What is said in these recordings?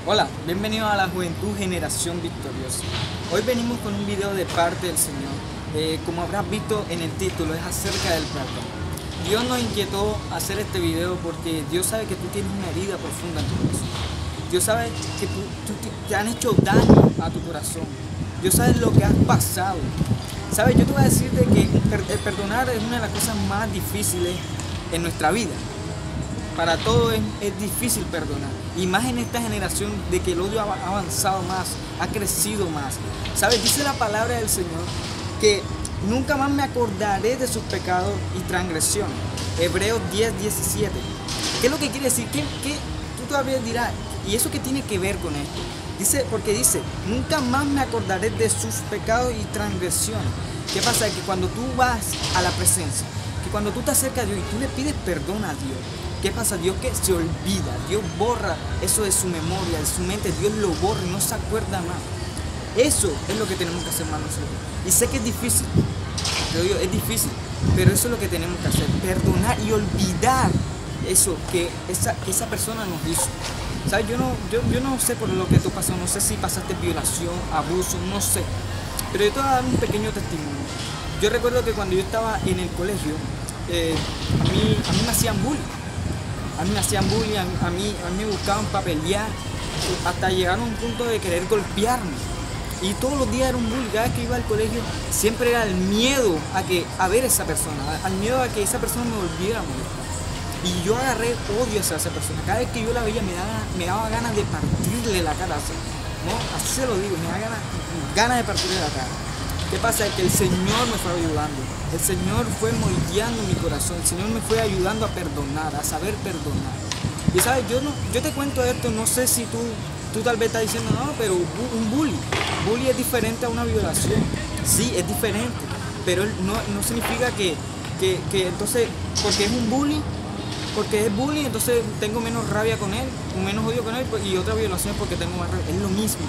Hola, bienvenidos a la Juventud Generación Victoriosa. Hoy venimos con un video de parte del Señor. Como habrás visto en el título, es acerca del perdón. Dios nos inquietó a hacer este video porque Dios sabe que tú tienes una herida profunda en tu corazón. Dios sabe que te han hecho daño a tu corazón. Dios sabe lo que has pasado. ¿Sabes? Yo te voy a decir de que el perdonar es una de las cosas más difíciles en nuestra vida. Para todos es difícil perdonar, y más en esta generación de que el odio ha avanzado más, ha crecido más. ¿Sabes? Dice la palabra del Señor que nunca más me acordaré de sus pecados y transgresiones. Hebreos 10:17. ¿Qué es lo que quiere decir? ¿Qué tú todavía dirás? ¿Y eso qué tiene que ver con esto? Porque dice, nunca más me acordaré de sus pecados y transgresiones. ¿Qué pasa? Que cuando tú vas a la presencia, que cuando tú te acercas a Dios y tú le pides perdón a Dios, ¿qué pasa? Dios que se olvida, Dios borra eso de su memoria, de su mente, Dios lo borra y no se acuerda más. Eso es lo que tenemos que hacer más nosotros. Y sé que es difícil, te digo, es difícil, pero eso es lo que tenemos que hacer, perdonar y olvidar eso que esa persona nos hizo. ¿Sabes? Yo no sé por lo que tú pasas, no sé si pasaste violación, abuso, no sé, pero yo te voy a dar un pequeño testimonio. Yo recuerdo que cuando yo estaba en el colegio, a mí me hacían bullying. A mí me hacían bullying, a mí me buscaban para pelear, hasta llegar a un punto de querer golpearme. Y todos los días era un bullying. Cada vez que iba al colegio siempre era el miedo a ver a esa persona, al miedo a que esa persona me volviera a molestar. Y yo agarré odio hacia esa persona. Cada vez que yo la veía me daba ganas de partirle la cara, ¿no? Así se lo digo, me daba ganas de partirle la cara. ¿Qué pasa? Es que el Señor me fue ayudando, el Señor fue moldeando mi corazón, el Señor me fue ayudando a perdonar, a saber perdonar. Y sabes, yo te cuento esto, no sé si tú tal vez estás diciendo, no, pero un bullying es diferente a una violación. Sí, es diferente, pero no significa que entonces, porque es un bullying, porque es bullying, entonces tengo menos rabia con él, menos odio con él, y otra violación porque tengo más rabia. Es lo mismo.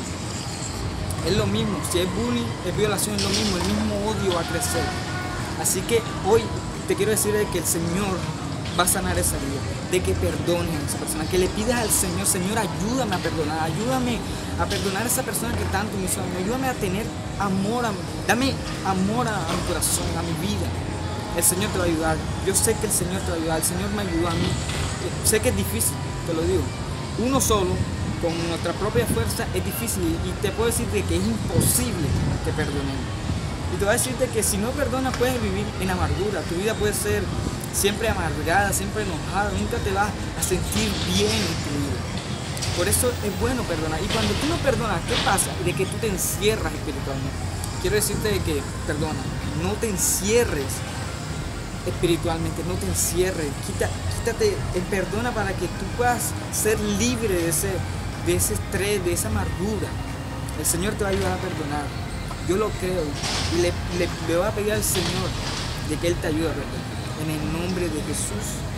Es lo mismo, si es bullying, es violación, es lo mismo, el mismo odio va a crecer. Así que hoy te quiero decir que el Señor va a sanar esa herida, de que perdones a esa persona, que le pidas al Señor, Señor, ayúdame a perdonar, ayúdame a perdonar a esa persona que tanto me hizo, ayúdame a tener amor, dame amor a mi corazón, a mi vida. El Señor te va a ayudar, yo sé que el Señor te va a ayudar, el Señor me ayudó a mí, sé que es difícil, te lo digo, uno solo, con nuestra propia fuerza es difícil, y te puedo decir que es imposible que perdonemos. Y te voy a decirte que si no perdonas puedes vivir en amargura, tu vida puede ser siempre amargada, siempre enojada, nunca te vas a sentir bien en tu vida. Por eso es bueno perdonar. Y cuando tú no perdonas, ¿qué pasa? De que tú te encierras espiritualmente. Quiero decirte de que perdona, no te encierres espiritualmente, no te encierres, quítate, perdona para que tú puedas ser libre de ese estrés, de esa amargura. El Señor te va a ayudar a perdonar, yo lo creo, y le voy a pedir al Señor de que Él te ayude a perdonar, en el nombre de Jesús.